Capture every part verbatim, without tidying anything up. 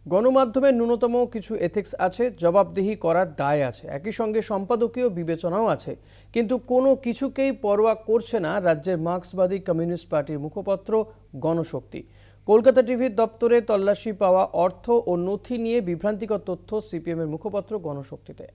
গণমাধ্যমের ন্যূনতম কিছু এথিক্স আছে, জবাবদিহি করার দায় আছে, একই সঙ্গে সম্পাদকীয় বিবেচনাও আছে। কিন্তু কোনো কিছুকেই পরোয়া করছে না রাজ্যের মার্ক্সবাদী কমিউনিস্ট পার্টির মুখপত্র গণশক্তি। কলকাতা টিভির দপ্তরে তল্লাশি পাওয়া অর্থ ও নথি নিয়ে বিভ্রান্তিকর তথ্য সিপিএমের মুখপত্র গণশক্তিতে।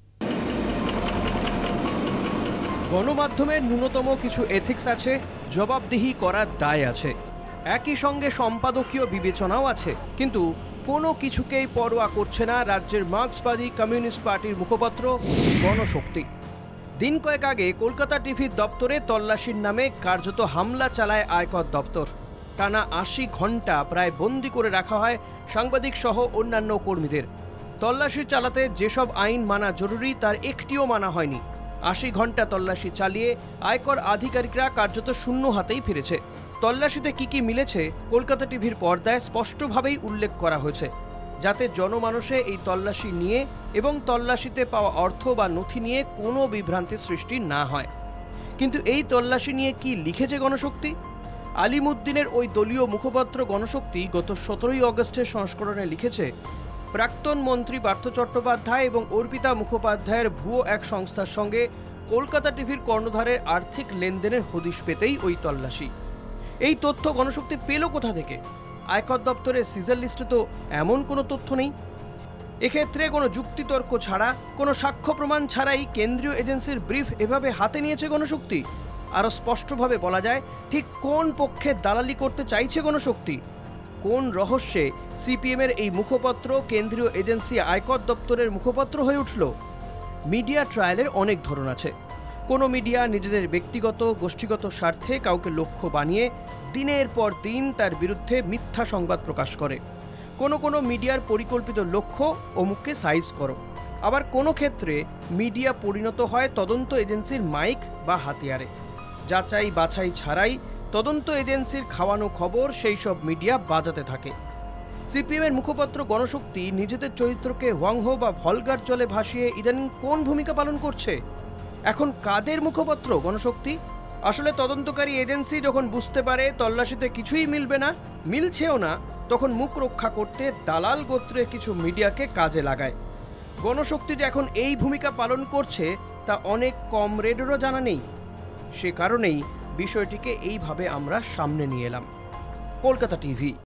গণমাধ্যমের ন্যূনতম কিছু এথিক্স আছে, জবাবদিহি করার দায় আছে, একই সঙ্গে সম্পাদকীয় বিবেচনাও আছে। কিন্তু কোনো কিছুকেই পরোয়া করছে না রাজ্যের মার্ক্সবাদী কমিউনিস্ট পার্টির মুখপত্র গণশক্তি। দিন কয়েক আগে কলকাতা টিভির দপ্তরে তল্লাশির নামে কার্যত হামলা চালায় আয়কর দপ্তর। টানা আশি ঘন্টা প্রায় বন্দি করে রাখা হয় সাংবাদিক সহ অন্যান্য কর্মীদের। তল্লাশি চালাতে যেসব আইন মানা জরুরি তার একটিও মানা হয়নি। আশি ঘন্টা তল্লাশি চালিয়ে আয়কর আধিকারিকরা কার্যত শূন্য হাতেই ফিরেছে। তল্লাশিতে কি কি মিলেছে কলকাতা টিভির পর্দায় স্পষ্টভাবেই উল্লেখ করা হয়েছে, যাতে জনমানসে এই তল্লাশি নিয়ে এবং তল্লাশিতে পাওয়া অর্থ বা নথি নিয়ে কোনো বিভ্রান্তির সৃষ্টি না হয়। কিন্তু এই তল্লাশি নিয়ে কি লিখেছে গণশক্তি? আলিমুদ্দিনের ওই দলীয় মুখপাত্র গণশক্তি গত সতেরোই অগস্টের সংস্করণে লিখেছে, প্রাক্তন মন্ত্রী পার্থ চট্টোপাধ্যায় এবং অর্পিতা মুখোপাধ্যায়ের ভুয়ো এক সংস্থার সঙ্গে কলকাতা টিভির কর্ণধারের আর্থিক লেনদেনের হদিশ পেতেই ওই তল্লাশি। এই তথ্য গণশক্তি পেল কোথা থেকে? আয়কর দপ্তরের সিজার লিস্টে তো এমন কোনো তথ্য নেই। এক্ষেত্রে কোনো যুক্তিতর্ক ছাড়া, কোনো সাক্ষ্য প্রমাণ ছাড়াই কেন্দ্রীয় এজেন্সির ব্রিফ এভাবে হাতে নিয়েছে গণশক্তি। আরও স্পষ্টভাবে বলা যায়, ঠিক কোন পক্ষে দালালি করতে চাইছে গণশক্তি? কোন রহস্যে সিপিএমের এই মুখপত্র কেন্দ্রীয় এজেন্সি আয়কর দপ্তরের মুখপত্র হয়ে উঠল? মিডিয়া ট্রায়ালের অনেক ধরন আছে। কোনো মিডিয়া নিজেদের ব্যক্তিগত গোষ্ঠীগত স্বার্থে কাউকে লক্ষ্য বানিয়ে দিনের পর দিন তার বিরুদ্ধে মিথ্যা সংবাদ প্রকাশ করে। কোনো কোনো মিডিয়ার পরিকল্পিত লক্ষ্য অমুককে সাইজ করো। আবার কোনো ক্ষেত্রে মিডিয়া পরিণত হয় তদন্ত এজেন্সির মাইক বা হাতিয়ারে। যাচাই বাছাই ছাড়াই তদন্ত এজেন্সির খাওয়ানো খবর সেই সব মিডিয়া বাজাতে থাকে। সিপিএমের মুখপত্র গণশক্তি নিজেদের চরিত্রকে হোয়াংহো বা ভলগার জলে ভাসিয়ে ইদানিং কোন ভূমিকা পালন করছে? এখন কাদের মুখপত্র গণশক্তি? আসলে তদন্তকারী এজেন্সি যখন বুঝতে পারে তল্লাশিতে কিছুই মিলবে না, মিলছেও না, তখন মুখ রক্ষা করতে দালাল গোত্রের কিছু মিডিয়াকে কাজে লাগায়। গণশক্তি যে এখন এই ভূমিকা পালন করছে তা অনেক কমরেডেরও জানা নেই। সে কারণেই বিষয়টিকে এইভাবে আমরা সামনে নিয়ে এলাম। কলকাতা টিভি।